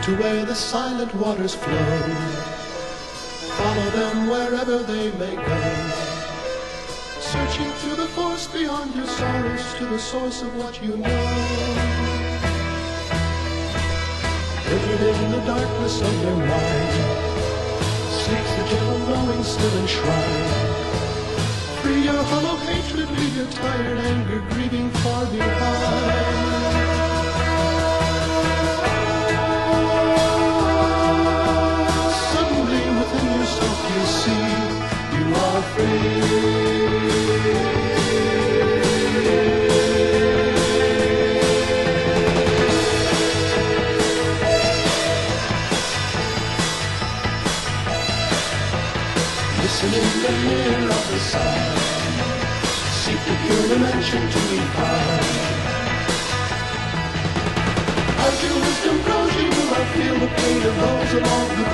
to where the silent waters flow. Follow them wherever they may go, searching through the forest beyond your sorrows to the source of what you know. Rooted in the darkness of their mind, sleeps the gentle knowing still enshrined. Free your hollow hatred, leave your tired anger grieving far behind. Suddenly within yourself you see you are free. Listen in the mirror of the sun, seek the pure dimension to be found. As your wisdom grows, you will not feel the pain of those along the